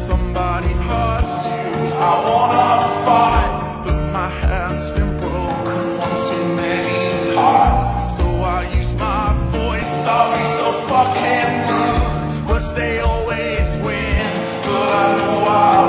somebody hurts you, I wanna fight, but my hand's been broken one too many times. So I use my voice, I'll be so fucking rude, which they always win, but I know I